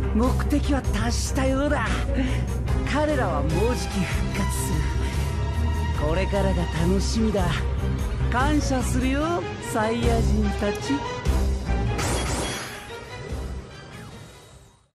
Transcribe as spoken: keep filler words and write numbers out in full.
目的は達したようだ。彼らはもうじき復活する。これからが楽しみだ。感謝するよサイヤ人たち。